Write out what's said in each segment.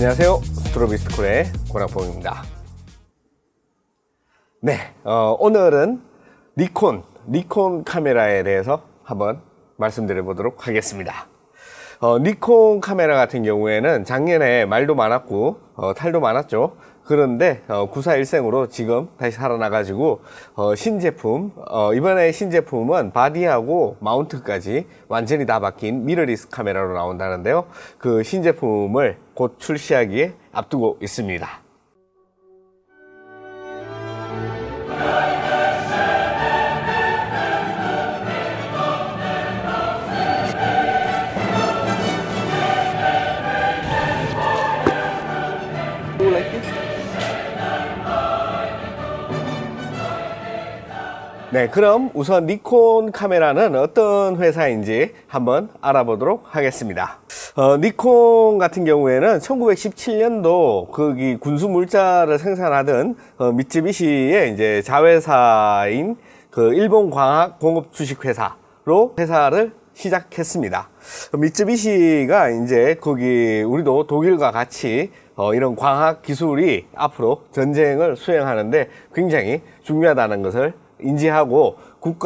안녕하세요. 스트로비스트콜의 권학봉입니다. 네, 오늘은 니콘 카메라에 대해서 한번 말씀드려 보도록 하겠습니다. 니콘 카메라 같은 경우에는 작년에 말도 많았고 탈도 많았죠. 그런데 구사일생으로 지금 다시 살아나가지고 신제품, 이번에 신제품은 바디하고 마운트까지 완전히 다 바뀐 미러리스 카메라로 나온다는데요. 그 신제품을 곧 출시하기에 앞두고 있습니다. 네, 그럼 우선 니콘 카메라는 어떤 회사인지 한번 알아보도록 하겠습니다. 니콘 같은 경우에는 1917년도 거기 군수 물자를 생산하던 미쯔비시의 이제 자회사인 그 일본 광학 공업 주식 회사로 회사를 시작했습니다. 미쯔비시가 이제 거기 우리도 독일과 같이 이런 광학 기술이 앞으로 전쟁을 수행하는데 굉장히 중요하다는 것을 인지하고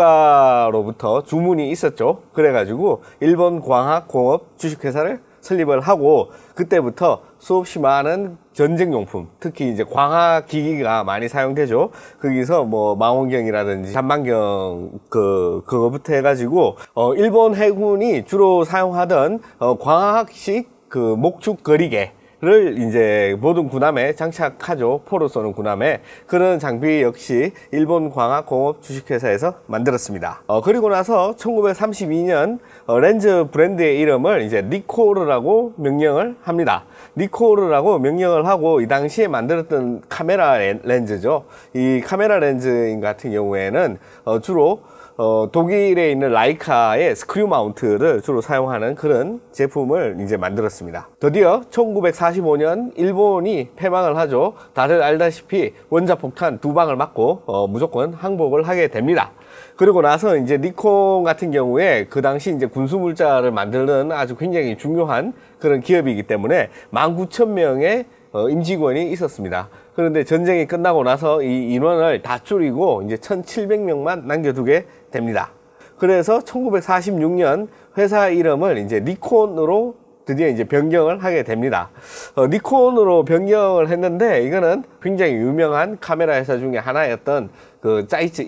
국가로부터 주문이 있었죠. 그래가지고 일본 광학공업 주식회사를 설립을 하고 그때부터 수없이 많은 전쟁용품, 특히 이제 광학기기가 많이 사용되죠. 거기서 뭐 망원경이라든지 전망경 그거부터 해가지고 일본 해군이 주로 사용하던 광학식 그 목축 거리개 를 이제 모든 군함에 장착하죠. 포로 쏘는 군함에. 그런 장비 역시 일본 광학공업 주식회사에서 만들었습니다. 그리고 나서 1932년 렌즈 브랜드의 이름을 이제 니코르라고 명명을 합니다. 니코르라고 명명을 하고 이 당시에 만들었던 카메라 렌즈죠. 이 카메라 렌즈 같은 경우에는 주로 독일에 있는 라이카의 스크류 마운트를 주로 사용하는 그런 제품을 이제 만들었습니다. 드디어 1945년 일본이 패망을 하죠. 다들 알다시피 원자폭탄 2방을 맞고 무조건 항복을 하게 됩니다. 그리고 나서 이제 니콘 같은 경우에 그 당시 이제 군수물자를 만드는 아주 굉장히 중요한 그런 기업이기 때문에 19,000명의 임직원이 있었습니다. 그런데 전쟁이 끝나고 나서 이 인원을 다 줄이고 이제 1,700명만 남겨두게 됩니다. 그래서 1946년 회사 이름을 이제 니콘으로 드디어 이제 변경을 하게 됩니다. 니콘으로 변경을 했는데 이거는 굉장히 유명한 카메라 회사 중에 하나였던 그 짜이츠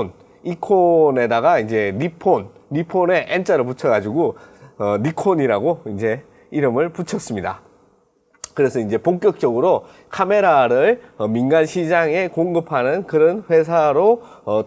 이콘에다가 이제 니폰에 N자를 붙여가지고 니콘이라고 이제 이름을 붙였습니다. 그래서 이제 본격적으로 카메라를 민간 시장에 공급하는 그런 회사로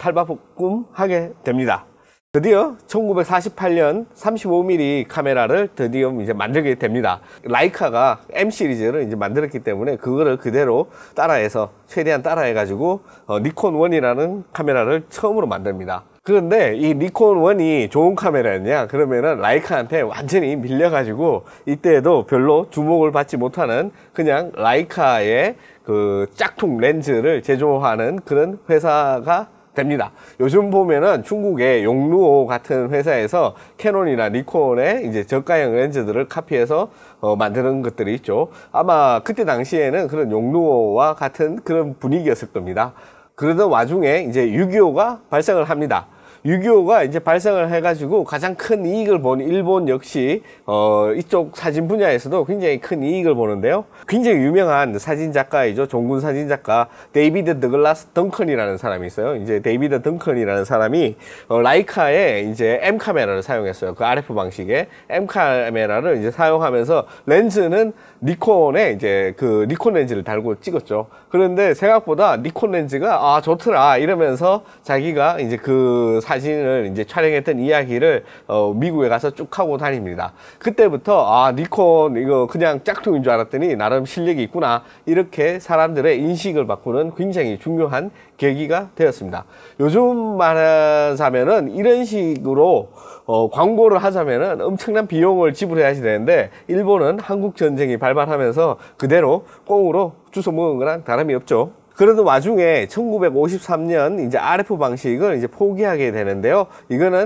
탈바꿈하게 됩니다. 드디어 1948년 35mm 카메라를 드디어 이제 만들게 됩니다. 라이카가 M 시리즈를 이제 만들었기 때문에 그거를 그대로 따라해서 최대한 따라해가지고 니콘 1이라는 카메라를 처음으로 만듭니다. 그런데 이 니콘 1이 좋은 카메라였냐? 그러면은 라이카한테 완전히 밀려가지고 이때도 별로 주목을 받지 못하는 그냥 라이카의 그 짝퉁 렌즈를 제조하는 그런 회사가 됩니다. 요즘 보면은 중국의 용루오 같은 회사에서 캐논이나 니콘의 이제 저가형 렌즈들을 카피해서 만드는 것들이 있죠. 아마 그때 당시에는 그런 용루오와 같은 그런 분위기였을 겁니다. 그러던 와중에 이제 6.25가 발생을 합니다. 6.25가 이제 발생을 해가지고 가장 큰 이익을 본 일본 역시 이쪽 사진 분야에서도 굉장히 큰 이익을 보는데요. 굉장히 유명한 사진 작가이죠. 종군 사진 작가 데이비드 더글라스 덩컨이라는 사람이 있어요. 이제 데이비드 덩컨이라는 사람이 라이카의 이제 M 카메라를 사용했어요. 그 RF 방식의 M 카메라를 이제 사용하면서 렌즈는 니콘에 이제 그 니콘 렌즈를 달고 찍었죠. 그런데 생각보다 니콘 렌즈가 좋더라 이러면서 자기가 이제 그 사진을 이제 촬영했던 이야기를 미국에 가서 쭉 하고 다닙니다. 그때부터 니콘 이거 그냥 짝퉁인 줄 알았더니 나름 실력이 있구나 이렇게 사람들의 인식을 바꾸는 굉장히 중요한 계기가 되었습니다. 요즘 말하자면은 이런 식으로 광고를 하자면은 엄청난 비용을 지불해야 되는데 일본은 한국 전쟁이 발발하면서 그대로 꽁으로 주워 먹은 거랑 다름이 없죠. 그러던 와중에 1953년 이제 RF 방식을 이제 포기하게 되는데요. 이거는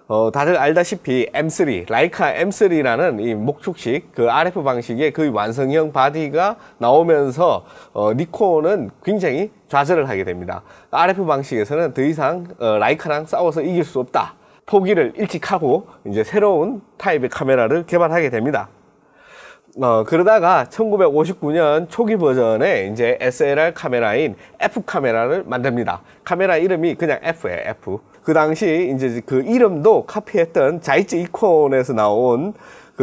다들 알다시피 M3, 라이카 M3라는 이 목축식 그 RF 방식의 그 완성형 바디가 나오면서 니콘은 굉장히 좌절을 하게 됩니다. RF 방식에서는 더 이상 라이카랑 싸워서 이길 수 없다. 포기를 일찍 하고 이제 새로운 타입의 카메라를 개발하게 됩니다. 그러다가 1959년 초기 버전에 이제 SLR 카메라인 F 카메라를 만듭니다. 카메라 이름이 그냥 F예요, F. 그 당시 이제 그 이름도 카피했던 자이츠 이콘에서 나온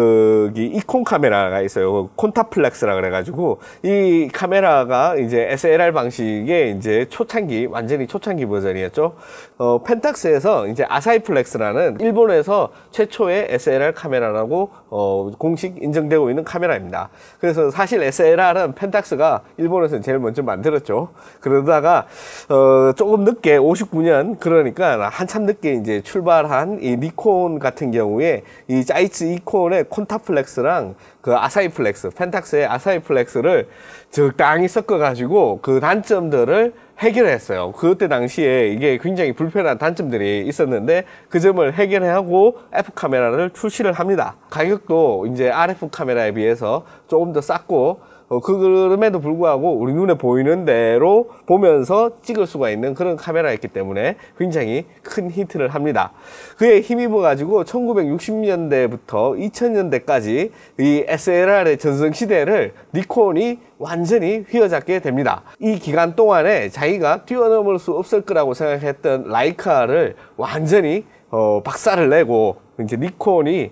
이콘 카메라가 있어요. 콘타플렉스라 그래가지고 이 카메라가 이제 SLR 방식의 이제 초창기, 완전히 초창기 버전이었죠. 펜탁스에서 이제 아사히플렉스라는 일본에서 최초의 SLR 카메라라고 공식 인정되고 있는 카메라입니다. 그래서 사실 SLR은 펜탁스가 일본에서 제일 먼저 만들었죠. 그러다가 조금 늦게 59년 그러니까 한참 늦게 이제 출발한 이 니콘 같은 경우에 이 자이츠 이콘의 콘타플렉스랑 그 아사히플렉스, 펜탁스의 아사히플렉스를 적당히 섞어가지고 그 단점들을 해결했어요. 그때 당시에 이게 굉장히 불편한 단점들이 있었는데 그 점을 해결하고 F 카메라를 출시를 합니다. 가격도 이제 RF 카메라에 비해서 조금 더 쌌고 그럼에도 불구하고 우리 눈에 보이는 대로 보면서 찍을 수가 있는 그런 카메라였기 때문에 굉장히 큰 히트를 합니다. 그에 힘입어 가지고 1960년대부터 2000년대까지 이 SLR의 전성시대를 니콘이 완전히 휘어잡게 됩니다. 이 기간 동안에 자기가 뛰어넘을 수 없을 거라고 생각했던 라이카를 완전히 박살을 내고 이제 니콘이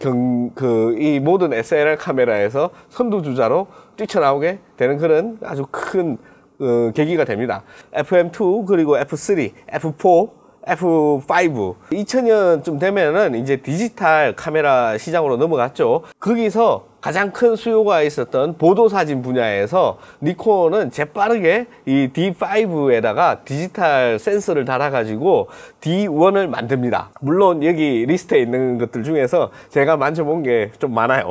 이 모든 SLR 카메라에서 선두주자로 뛰쳐나오게 되는 그런 아주 큰 계기가 됩니다. FM2 그리고 F3, F4, F5 2000년쯤 되면은 이제 디지털 카메라 시장으로 넘어갔죠. 거기서 가장 큰 수요가 있었던 보도사진 분야에서 니콘은 재빠르게 이 D5에다가 디지털 센서를 달아가지고 D1을 만듭니다. 물론 여기 리스트에 있는 것들 중에서 제가 만져본 게 좀 많아요.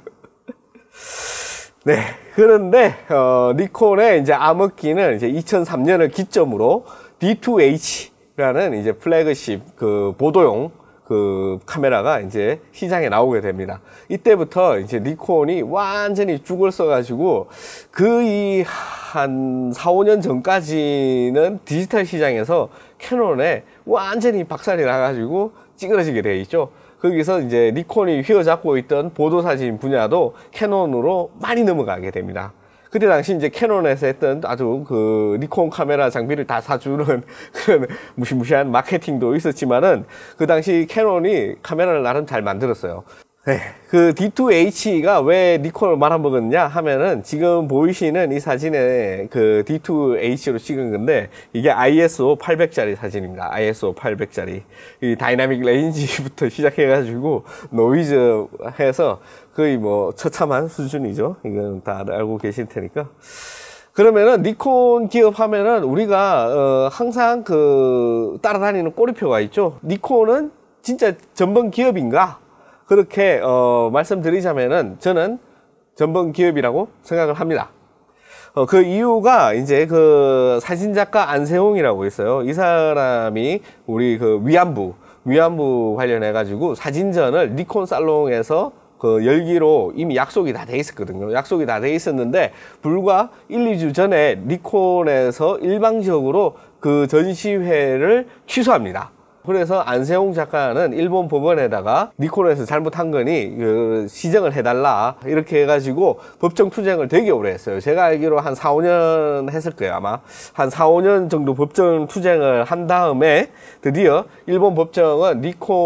네. 그런데, 니콘의 이제 암흑기는 이제 2003년을 기점으로 D2H라는 이제 플래그십 보도용 카메라가 이제 시장에 나오게 됩니다. 이때부터 이제 니콘이 완전히 죽을 써가지고 거의 한 4, 5년 전까지는 디지털 시장에서 캐논에 완전히 박살이 나가지고 찌그러지게 되어 있죠. 거기서 이제 니콘이 휘어잡고 있던 보도사진 분야도 캐논으로 많이 넘어가게 됩니다. 그때 당시 이제 캐논에서 했던 아주 니콘 카메라 장비를 다 사주는 그런 무시무시한 마케팅도 있었지만은 그 당시 캐논이 카메라를 나름 잘 만들었어요. 네, 그 D2H가 왜 니콘을 말아먹었냐 하면은 지금 보이시는 이 사진에 그 D2H로 찍은 건데 이게 ISO 800짜리 사진입니다. ISO 800짜리. 이 다이나믹 레인지부터 시작해가지고 노이즈 해서 거의 뭐 처참한 수준이죠. 이건 다 알고 계실 테니까. 그러면은 니콘 기업 하면은 우리가 항상 따라다니는 꼬리표가 있죠. 니콘은 진짜 전범 기업인가? 그렇게 말씀드리자면은 저는 전범 기업이라고 생각을 합니다. 그 이유가 이제 사진작가 안세홍이라고 있어요. 이 사람이 우리 위안부 관련해 가지고 사진전을 니콘 살롱에서 열기로 이미 약속이 다 돼 있었거든요. 약속이 다 돼 있었는데 불과 1, 2주 전에 니콘에서 일방적으로 그 전시회를 취소합니다. 그래서 안세홍 작가는 일본 법원에다가 니콘에서 잘못한 거니 시정을 해달라 이렇게 해가지고 법정 투쟁을 되게 오래 했어요. 제가 알기로 한 4, 5년 했을 거예요. 아마 한 4, 5년 정도 법정 투쟁을 한 다음에 드디어 일본 법정은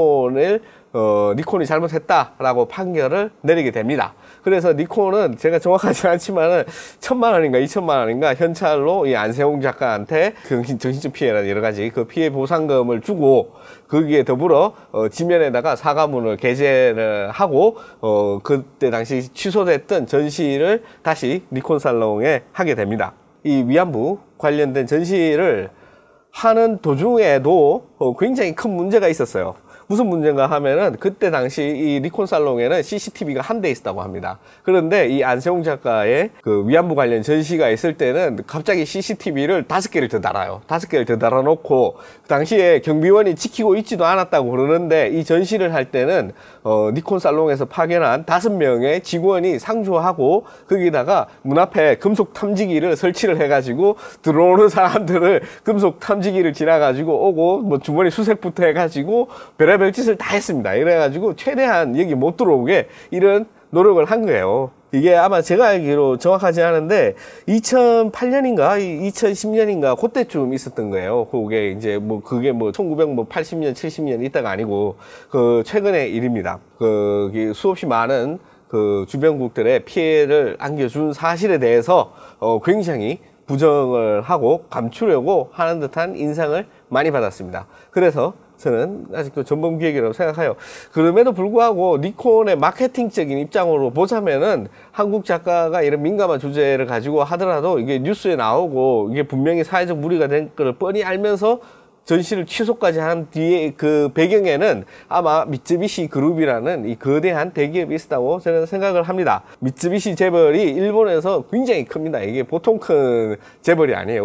니콘이 잘못했다라고 판결을 내리게 됩니다. 그래서 니콘은 제가 정확하지 않지만은 1000만 원인가 2000만 원인가 현찰로 이 안세홍 작가한테 정신적 피해나 여러 가지 그 피해 보상금을 주고 거기에 더불어 지면에다가 사과문을 게재를 하고 그때 당시 취소됐던 전시를 다시 니콘 살롱에 하게 됩니다. 이 위안부 관련된 전시를 하는 도중에도 굉장히 큰 문제가 있었어요. 무슨 문제인가 하면은 그때 당시 이 니콘 살롱에는 CCTV가 한 대 있었다고 합니다. 그런데 이 안세홍 작가의 그 위안부 관련 전시가 있을 때는 갑자기 CCTV를 5개를 더 달아요. 5개를 더 달아놓고 그 당시에 경비원이 지키고 있지도 않았다고 그러는데 이 전시를 할 때는 니콘 살롱에서 파견한 5명의 직원이 상주하고 거기다가 문 앞에 금속 탐지기를 설치를 해가지고 들어오는 사람들을 금속 탐지기를 지나가지고 오고 뭐 주머니 수색부터 해가지고 별의별 짓을 다 했습니다. 이래가지고 최대한 여기 못 들어오게 이런 노력을 한 거예요. 이게 아마 제가 알기로 정확하지 않은데 2008년인가 2010년인가 그때쯤 있었던 거예요. 그게 이제 뭐 그게 뭐 1980년 70년 이때가 아니고 그 최근의 일입니다. 그 수없이 많은 그 주변국들의 피해를 안겨준 사실에 대해서 굉장히 부정을 하고 감추려고 하는 듯한 인상을 많이 받았습니다. 그래서 저는 아직도 전범기획이라고 생각해요. 그럼에도 불구하고 니콘의 마케팅적인 입장으로 보자면은 한국 작가가 이런 민감한 주제를 가지고 하더라도 이게 뉴스에 나오고 이게 분명히 사회적 무리가 된 걸 뻔히 알면서 전시를 취소까지 한 뒤에 그 배경에는 아마 미쯔비시 그룹이라는 이 거대한 대기업이 있었다고 저는 생각을 합니다. 미쯔비시 재벌이 일본에서 굉장히 큽니다. 이게 보통 큰 재벌이 아니에요.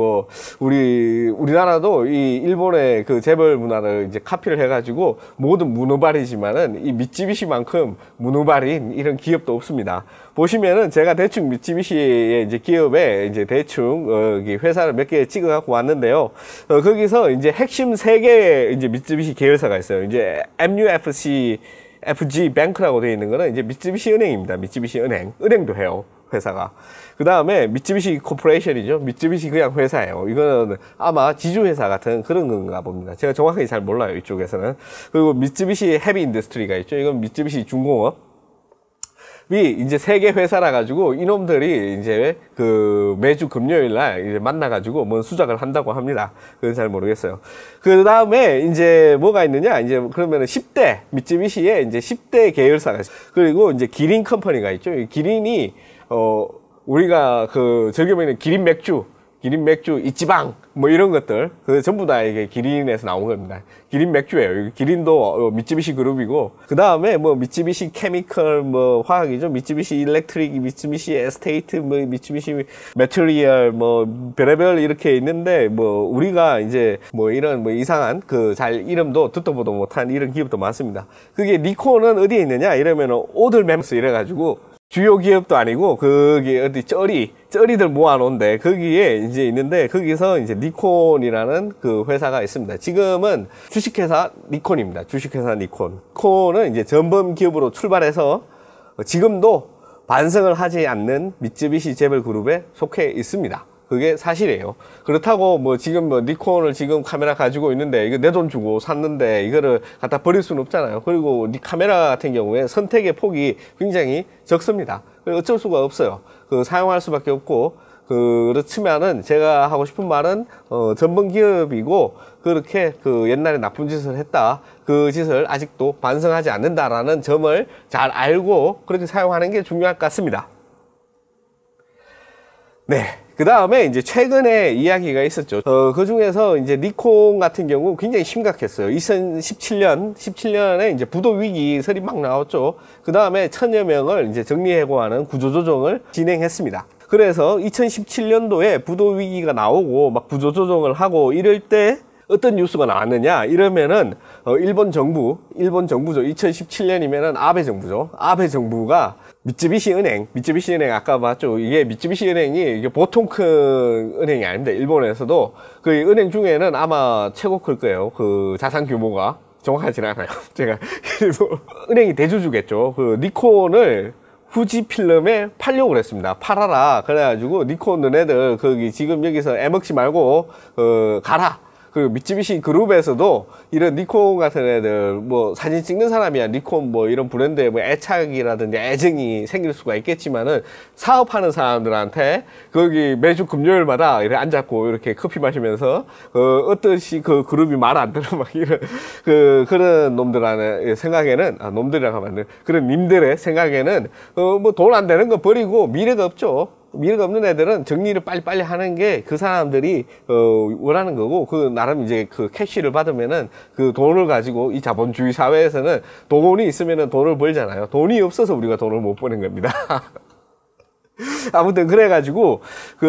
우리나라도 이 일본의 그 재벌 문화를 이제 카피를 해가지고 모든 문어발이지만은 이 미쯔비시만큼 문어발인 이런 기업도 없습니다. 보시면은 제가 대충 미쯔비시의 이제 기업에 이제 대충 회사를 몇 개 찍어 갖고 왔는데요. 거기서 이제 핵심 3개의 이제 미쯔비시 계열사가 있어요. 이제 MUFC FG 뱅크라고 되어 있는 거는 이제 미쯔비시 은행입니다. 미쯔비시 은행도 해요, 회사가. 그 다음에 미쯔비시 코퍼레이션이죠. 미쯔비시 그냥 회사예요. 이거는 아마 지주회사 같은 그런 건가 봅니다. 제가 정확하게 잘 몰라요, 이쪽에서는. 그리고 미쯔비시 헤비 인더스트리가 있죠. 이건 미쯔비시 중공업. 이제 3개 회사라 가지고 이놈들이 이제 그 매주 금요일 날 이제 만나 가지고 뭔 수작을 한다고 합니다. 그건 잘 모르겠어요. 그 다음에 이제 뭐가 있느냐? 이제 그러면은 10대 미쯔비시에 이제 10대 계열사가 있어요. 그리고 이제 기린 컴퍼니가 있죠. 기린이 우리가 그 즐겨 먹는 기린 맥주, 이치방, 뭐 이런 것들, 그 전부 다 이게 기린에서 나온 겁니다. 기린 맥주예요. 기린도 미쯔비시 그룹이고, 그 다음에 뭐 미쯔비시 케미컬, 뭐 화학이죠. 미쯔비시 일렉트릭, 미쯔비시 에스테이트, 뭐 미쯔비시 매트리얼, 뭐 별의별 이렇게 있는데, 뭐 우리가 이제 뭐 이런 뭐 이상한 그 잘 이름도 듣도 보도 못한 이런 기업도 많습니다. 그게 니콘은 어디에 있느냐? 이러면은 오들멤스 이래가지고, 주요 기업도 아니고, 거기 어디 쩌리들 모아놓은데, 거기에 이제 있는데, 거기서 이제 니콘이라는 그 회사가 있습니다. 지금은 주식회사 니콘입니다. 주식회사 니콘. 니콘은 이제 전범 기업으로 출발해서 지금도 반성을 하지 않는 미쯔비시 재벌 그룹에 속해 있습니다. 그게 사실이에요. 그렇다고 뭐 지금 뭐 니콘을 지금 카메라 가지고 있는데 이거 내 돈 주고 샀는데 이거를 갖다 버릴 수는 없잖아요. 그리고 니 카메라 같은 경우에 선택의 폭이 굉장히 적습니다. 어쩔 수가 없어요. 사용할 수밖에 없고, 그렇지만은 제가 하고 싶은 말은 전범 기업이고 그렇게 옛날에 나쁜 짓을 했다. 그 짓을 아직도 반성하지 않는다라는 점을 잘 알고 그렇게 사용하는 게 중요할 것 같습니다. 네. 그 다음에 이제 최근에 이야기가 있었죠. 그 중에서 이제 니콘 같은 경우 굉장히 심각했어요. 2017년에 이제 부도 위기설이 막 나왔죠. 그 다음에 1000여 명을 이제 정리해고하는 구조조정을 진행했습니다. 그래서 2017년도에 부도 위기가 나오고 막 구조조정을 하고 이럴 때 어떤 뉴스가 나왔느냐 이러면은 일본 정부죠. 2017년이면은 아베 정부죠. 아베 정부가 미쯔비시 은행 아까 봤죠. 이게 미쯔비시 은행이 이게 보통 큰 은행이 아닙니다. 일본에서도 그 은행 중에는 아마 최고 클 거예요. 그 자산 규모가 정확하진 않아요. 제가 은행이 대주주겠죠. 니콘을 후지필름에 팔려고 그랬습니다. 팔아라. 그래가지고 니콘 너네들 거기 지금 여기서 애먹지 말고 가라. 그리고 미쯔비시 그룹에서도 이런 니콘 같은 애들, 뭐 사진 찍는 사람이야 니콘 뭐 이런 브랜드에 뭐 애착이라든지 애정이 생길 수가 있겠지만은 사업하는 사람들한테 거기 매주 금요일마다 이렇게 앉았고 이렇게 커피 마시면서 어떠시 그 그룹이 말 안 들어 막 이런 그런 놈들의 생각에는 놈들이라고 하면 안 돼. 그런 님들의 생각에는 뭐 돈 안 되는 거 버리고 미래가 없죠. 미래가 없는 애들은 정리를 빨리빨리 하는 게 그 사람들이 원하는 거고, 그 나름 이제 그 캐시를 받으면은 그 돈을 가지고, 이 자본주의 사회에서는 돈이 있으면은 돈을 벌잖아요. 돈이 없어서 우리가 돈을 못 버는 겁니다. 아무튼 그래가지고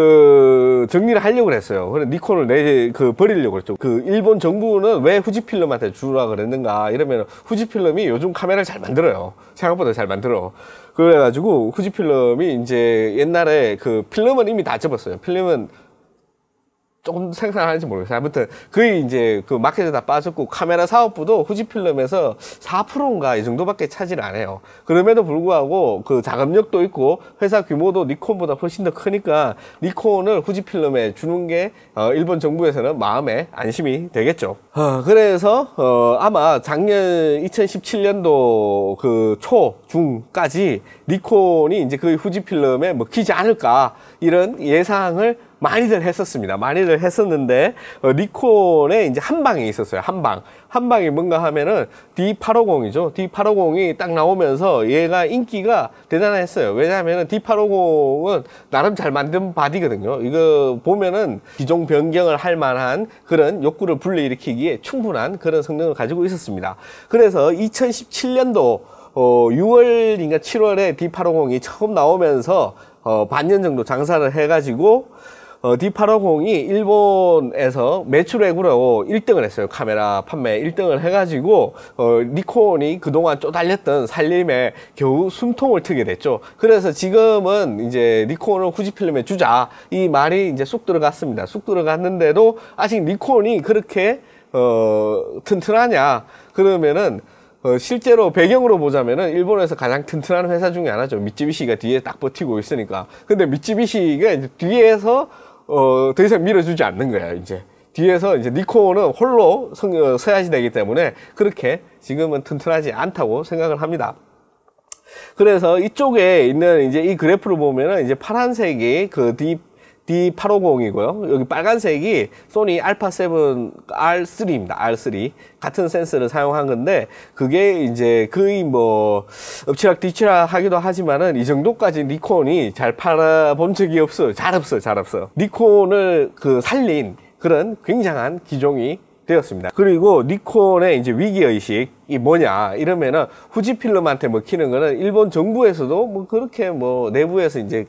정리를 하려고 그랬어요. 그래 니콘을 버리려고 그랬죠. 일본 정부는 왜 후지필름한테 주라 그랬는가 이러면, 후지필름이 요즘 카메라를 잘 만들어요. 생각보다 잘 만들어. 그래가지고 후지필름이 이제 옛날에 필름은 이미 다 접었어요. 필름은 조금 생산하는지 모르겠어요. 아무튼 거의 이제 마켓에 다 빠졌고, 카메라 사업부도 후지필름에서 4%인가 이 정도밖에 차지를 안 해요. 그럼에도 불구하고 자금력도 있고 회사 규모도 니콘보다 훨씬 더 크니까 니콘을 후지필름에 주는 게 일본 정부에서는 마음에 안심이 되겠죠. 그래서 아마 작년 2017년도 중까지 니콘이 이제 거의 후지필름에 먹히지 않을까, 이런 예상을 많이들 했었습니다. 많이들 했었는데, 니콘에 이제 한방이 있었어요. 한방이 뭔가 하면은 D850이죠. D850이 딱 나오면서 얘가 인기가 대단했어요. 왜냐하면은 D850은 나름 잘 만든 바디거든요. 이거 보면은 기종 변경을 할 만한 그런 욕구를 불러일으키기에 충분한 그런 성능을 가지고 있었습니다. 그래서 2017년도 6월인가 7월에 D850이 처음 나오면서 반년 정도 장사를 해가지고 D850이 일본에서 매출액으로 1등을 했어요. 카메라 판매 1등을 해가지고 니콘이 그동안 쪼달렸던 살림에 겨우 숨통을 트게 됐죠. 그래서 지금은 이제 니콘을 후지필름에 주자, 이 말이 이제 쑥 들어갔습니다. 쑥 들어갔는데도 아직 니콘이 그렇게 튼튼하냐 그러면은, 실제로 배경으로 보자면은 일본에서 가장 튼튼한 회사 중에 하나죠. 미쯔비시가 뒤에 딱 버티고 있으니까. 근데 미쯔비시가 이제 뒤에서 더 이상 밀어주지 않는 거야. 이제 뒤에서 이제 니콘은 홀로 서야지 되기 때문에 그렇게 지금은 튼튼하지 않다고 생각을 합니다. 그래서 이쪽에 있는 이제 이 그래프를 보면은 이제 파란색이 D850이고요. 여기 빨간색이 소니 알파7 R3입니다. R3. 같은 센서를 사용한 건데, 그게 이제 거의 엎치락 뒤치락 하기도 하지만은 이 정도까지 니콘이 잘 팔아본 적이 없어요. 잘 없어. 니콘을 살린 그런 굉장한 기종이 되었습니다. 그리고 니콘의 이제 위기의식이 뭐냐 이러면은, 후지필름한테 먹히는 거는 일본 정부에서도 그렇게 내부에서 이제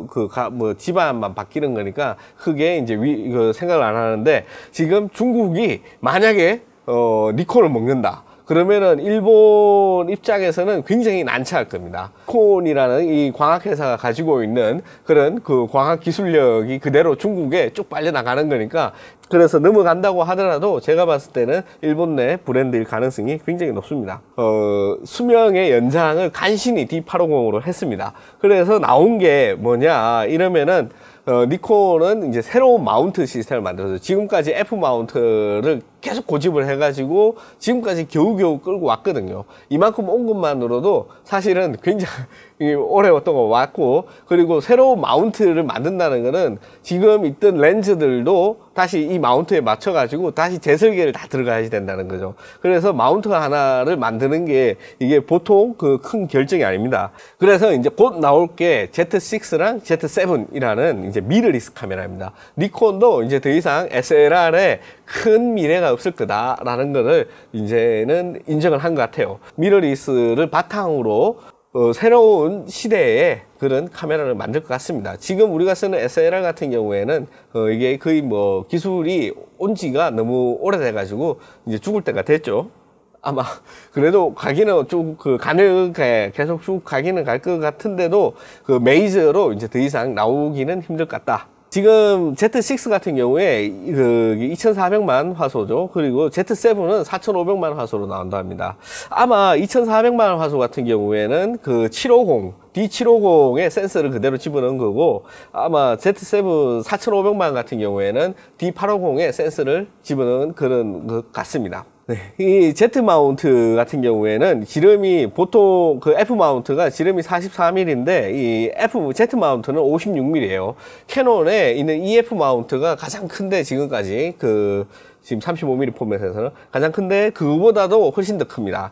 집안만 바뀌는 거니까 크게 이제 생각을 안 하는데, 지금 중국이 만약에 니콘을 먹는다 그러면은 일본 입장에서는 굉장히 난처할 겁니다. 니콘이라는 이 광학회사가 가지고 있는 그런 광학 기술력이 그대로 중국에 쭉 빨려나가는 거니까, 그래서 넘어간다고 하더라도 제가 봤을 때는 일본 내 브랜드일 가능성이 굉장히 높습니다. 수명의 연장을 간신히 D850으로 했습니다. 그래서 나온 게 뭐냐 이러면은, 니콘은 이제 새로운 마운트 시스템을 만들어서 지금까지 F 마운트를 계속 고집을 해가지고 지금까지 겨우겨우 끌고 왔거든요. 이만큼 온 것만으로도 사실은 굉장히 어려웠던 거 왔고, 그리고 새로운 마운트를 만든다는 거는 지금 있던 렌즈들도 다시 이 마운트에 맞춰가지고 다시 재설계를 다 들어가야 된다는 거죠. 그래서 마운트 하나를 만드는 게 이게 보통 큰 결정이 아닙니다. 그래서 이제 곧 나올 게 Z6랑 Z7이라는 이제 미러리스 카메라입니다. 니콘도 이제 더 이상 SLR에 큰 미래가 없을 거다라는 거를 이제는 인정을 한 것 같아요. 미러리스를 바탕으로 새로운 시대에 그런 카메라를 만들 것 같습니다. 지금 우리가 쓰는 SLR 같은 경우에는 이게 거의 기술이 온 지가 너무 오래돼 가지고 이제 죽을 때가 됐죠. 아마 그래도 가기는 좀 가능하게 계속 쭉 가기는 갈 것 같은데도 메이저로 이제 더 이상 나오기는 힘들 것 같다. 지금 Z6 같은 경우에 2400만 화소죠. 그리고 Z7은 4500만 화소로 나온다 합니다. 아마 2400만 화소 같은 경우에는 D750의 센서를 그대로 집어넣은 거고, 아마 Z7 4500만 같은 경우에는 D850의 센서를 집어넣은 그런 것 같습니다. 네, 이 Z 마운트 같은 경우에는 지름이 보통 F 마운트가 지름이 44mm인데 이 Z 마운트는 56mm예요. 캐논에 있는 EF 마운트가 가장 큰데 지금까지 지금 35mm 포맷에서는 가장 큰데 그거보다도 훨씬 더 큽니다.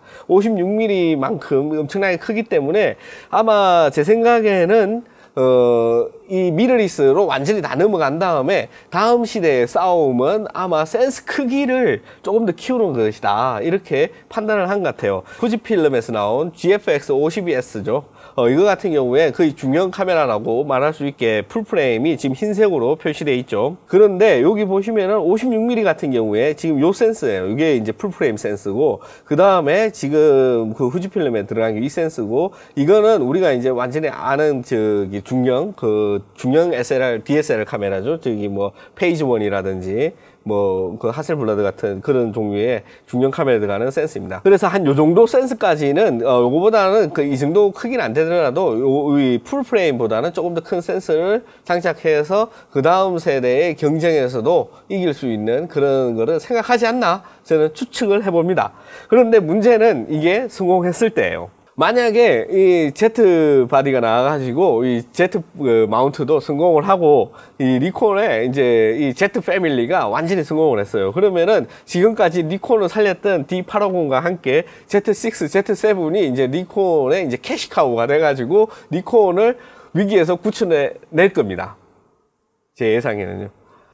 56mm만큼 엄청나게 크기 때문에 아마 제 생각에는 이 미러리스로 완전히 다 넘어간 다음에 다음 시대의 싸움은 아마 센스 크기를 조금 더 키우는 것이다, 이렇게 판단을 한 것 같아요. 후지필름에서 나온 GFX 52S죠. 이거 같은 경우에 거의 중형 카메라라고 말할 수 있게 풀프레임이 지금 흰색으로 표시되어 있죠. 그런데 여기 보시면은 56mm 같은 경우에 지금 요 센스예요. 이게 이제 풀프레임 센스고, 그 다음에 지금 그 후지필름에 들어간 게 이 센스고, 이거는 우리가 이제 완전히 아는 저기 중형 SLR, DSLR 카메라죠. 저기 뭐 페이지 1이라든지 뭐 그 하셀블러드 같은 그런 종류의 중형 카메라에 들어가는 센스입니다. 그래서 한 요 정도 센스까지는 요거보다는 이 정도 크기는 안 되더라도 이 풀프레임보다는 조금 더 큰 센스를 장착해서 그 다음 세대의 경쟁에서도 이길 수 있는 그런 거를 생각하지 않나, 저는 추측을 해봅니다. 그런데 문제는 이게 성공했을 때예요. 만약에 이 Z 바디가 나와가지고 이 Z 마운트도 성공을 하고 이 니콘의 이제 이 Z 패밀리가 완전히 성공을 했어요. 그러면은 지금까지 니콘을 살렸던 D850과 함께 Z6, Z7이 이제 니콘의 이제 캐시카우가 돼가지고 니콘을 위기에서 구출해낼 겁니다. 제 예상에는요.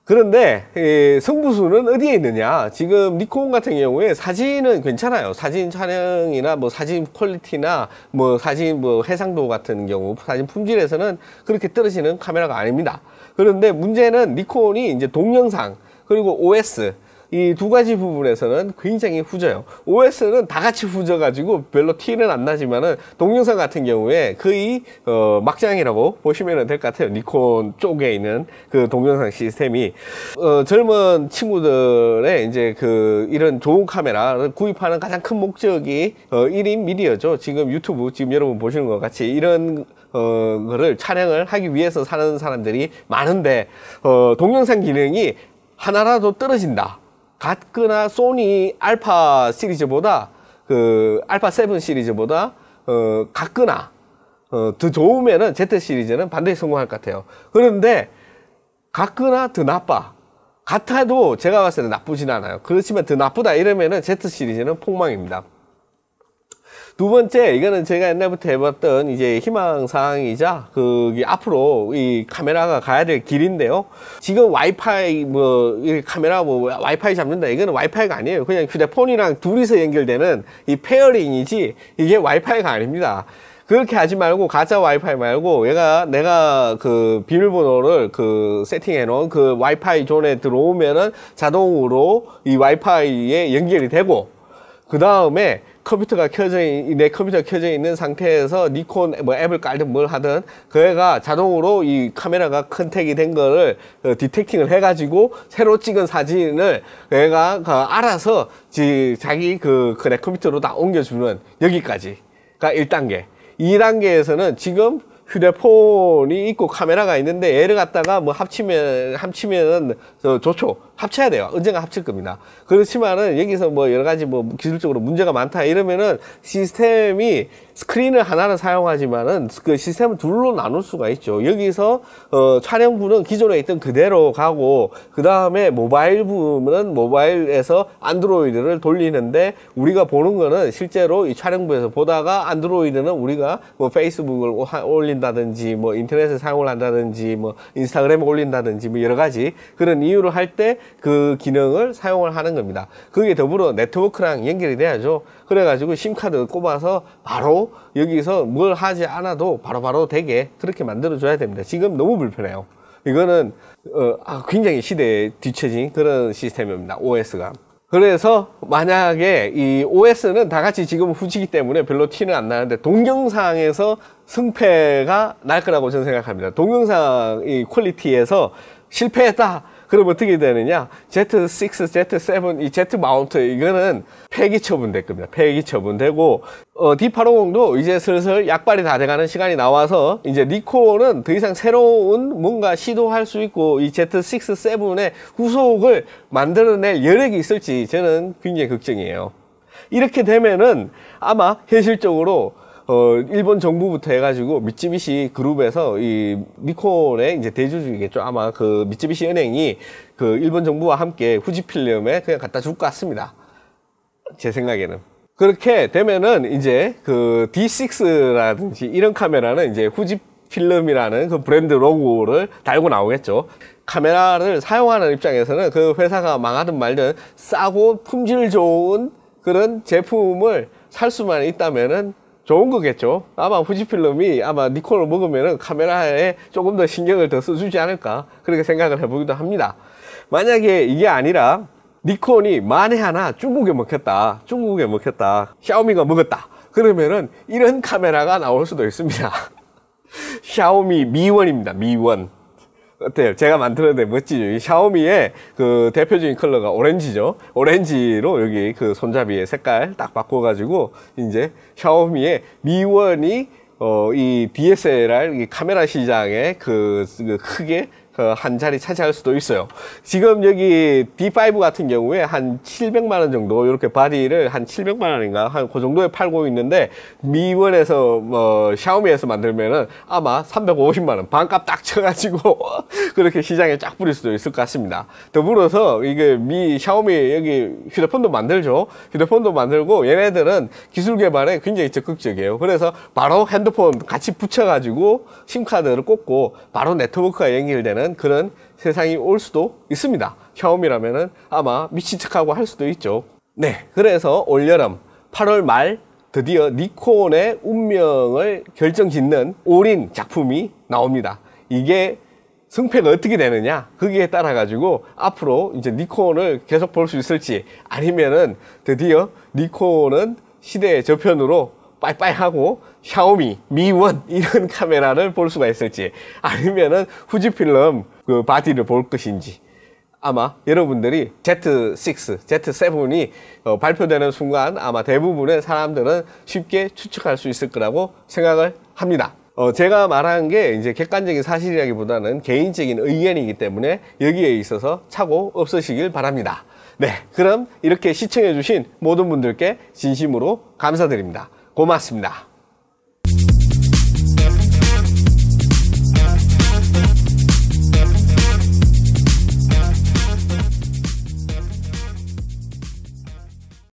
그런데 승부수는 어디에 있느냐, 지금 니콘 같은 경우에 사진은 괜찮아요. 사진 촬영이나 뭐 사진 퀄리티나 뭐 사진 뭐 해상도 같은 경우 사진 품질에서는 그렇게 떨어지는 카메라가 아닙니다. 그런데 문제는 니콘이 이제 동영상 그리고 OS 이 두 가지 부분에서는 굉장히 후져요. OS는 다 같이 후져가지고 별로 티는 안 나지만은 동영상 같은 경우에 거의 막장이라고 보시면 될 것 같아요. 니콘 쪽에 있는 그 동영상 시스템이 젊은 친구들의 이제 이런 좋은 카메라를 구입하는 가장 큰 목적이 1인 미디어죠. 지금 유튜브 지금 여러분 보시는 것 같이 이런 거를 촬영을 하기 위해서 사는 사람들이 많은데 동영상 기능이 하나라도 떨어진다. 같거나 소니 알파 시리즈보다 알파 7 시리즈보다 같거나 더 좋으면은 Z 시리즈는 반드시 성공할 것 같아요. 그런데 같거나 더 나빠. 같아도 제가 봤을 때 나쁘진 않아요. 그렇지만 더 나쁘다 이러면은 Z 시리즈는 폭망입니다. 두 번째, 이거는 제가 옛날부터 해봤던 이제 희망사항이자 앞으로 이 카메라가 가야 될 길인데요. 지금 와이파이 이 카메라 와이파이 잡는다, 이거는 와이파이가 아니에요. 그냥 휴대폰이랑 둘이서 연결되는 이 페어링이지 이게 와이파이가 아닙니다. 그렇게 하지 말고 가짜 와이파이 말고 내가 비밀번호를 세팅해 놓은 와이파이 존에 들어오면은 자동으로 이 와이파이에 연결이 되고, 그 다음에 내 컴퓨터가 켜져 있는 상태에서 니콘 앱을 깔든 뭘 하든 그애가 자동으로 이 카메라가 컨택이 된 거를 디텍팅을 해가지고 새로 찍은 사진을 얘가 알아서 자기 내 컴퓨터로 다 옮겨주는, 여기까지가 1단계. 2단계에서는 지금 휴대폰이 있고 카메라가 있는데 얘를 갖다가 합치면은 좋죠. 합쳐야 돼요. 언젠가 합칠 겁니다. 그렇지만은 여기서 여러 가지 기술적으로 문제가 많다 이러면은 시스템이 스크린을 하나를 사용하지만은 그 시스템을 둘로 나눌 수가 있죠. 여기서 촬영부는 기존에 있던 그대로 가고, 그 다음에 모바일 부분은 모바일에서 안드로이드를 돌리는데, 우리가 보는 거는 실제로 이 촬영부에서 보다가 안드로이드는 우리가 페이스북을 올린다든지 인터넷에 사용을 한다든지 인스타그램에 올린다든지 여러 가지 그런 이유로 할 때 그 기능을 사용을 하는 겁니다. 그게 더불어 네트워크랑 연결이 돼야죠. 그래가지고 심카드 꼽아서 바로 여기서 뭘 하지 않아도 바로바로 되게 그렇게 만들어줘야 됩니다. 지금 너무 불편해요. 이거는 굉장히 시대에 뒤처진 그런 시스템입니다. OS가. 그래서 만약에 이 OS는 다 같이 지금 후지기 때문에 별로 티는 안 나는데 동영상에서 승패가 날 거라고 저는 생각합니다. 동영상 이 퀄리티에서 실패했다. 그럼 어떻게 되느냐? Z6, Z7, 이 Z 마운트, 이거는 폐기 처분될 겁니다. 폐기 처분되고, D850도 이제 슬슬 약발이 다 돼가는 시간이 나와서, 이제 니콘은 더 이상 새로운 뭔가 시도할 수 있고, 이 Z6, 7의 후속을 만들어낼 여력이 있을지 저는 굉장히 걱정이에요. 이렇게 되면은 아마 현실적으로 일본 정부부터 해가지고 미쯔비시 그룹에서 이 니콘의 이제 대주주이겠죠. 아마 미쯔비시 은행이 일본 정부와 함께 후지필름에 그냥 갖다 줄 것 같습니다. 제 생각에는. 그렇게 되면은 이제 D6라든지 이런 카메라는 이제 필름이라는 그 브랜드 로고를 달고 나오겠죠. 카메라를 사용하는 입장에서는 그 회사가 망하든 말든 싸고 품질 좋은 그런 제품을 살 수만 있다면은 좋은 거겠죠. 아마 후지필름이 아마 니콘을 먹으면은 카메라에 조금 더 신경을 더 써주지 않을까 그렇게 생각을 해보기도 합니다. 만약에 이게 아니라 니콘이 만에 하나 중국에 먹혔다, 샤오미가 먹었다 그러면은 이런 카메라가 나올 수도 있습니다. 샤오미 Mi-1입니다. Mi-1 어때요? 제가 만들었는데 멋지죠? 이 샤오미의 그 대표적인 컬러가 오렌지죠. 오렌지로 여기 그 손잡이의 색깔 딱 바꿔가지고 이제 샤오미의 Mi-1이 이 DSLR 이 카메라 시장에 그 크게 한 자리 차지할 수도 있어요. 지금 여기 D5 같은 경우에 한 700만 원 정도 이렇게 바디를 한 700만 원인가 한 그 정도에 팔고 있는데 Mi-1에서 샤오미에서 만들면은 아마 350만 원 반값 딱 쳐가지고 그렇게 시장에 쫙 뿌릴 수도 있을 것 같습니다. 더불어서 이게 샤오미 여기 휴대폰도 만들죠. 휴대폰도 만들고 얘네들은 기술 개발에 굉장히 적극적이에요. 그래서 바로 핸드폰 같이 붙여가지고 심카드를 꽂고 바로 네트워크가 연결되는 그런 세상이 올 수도 있습니다. 샤오미라면은 아마 미친 척하고 할 수도 있죠. 네, 그래서 올여름 8월 말 드디어 니콘의 운명을 결정짓는 올인 작품이 나옵니다. 이게 승패가 어떻게 되느냐 거기에 따라 가지고 앞으로 이제 니콘을 계속 볼 수 있을지 아니면은 드디어 니콘은 시대의 저편으로 빠이빠이 하고 샤오미 Mi-1 이런 카메라를 볼 수가 있을지 아니면은 후지필름 그 바디를 볼 것인지 아마 여러분들이 Z6, Z7이 발표되는 순간 아마 대부분의 사람들은 쉽게 추측할 수 있을 거라고 생각을 합니다. 제가 말한 게 이제 객관적인 사실이라기보다는 개인적인 의견이기 때문에 여기에 있어서 착오 없으시길 바랍니다. 네, 그럼 이렇게 시청해 주신 모든 분들께 진심으로 감사드립니다. 고맙습니다.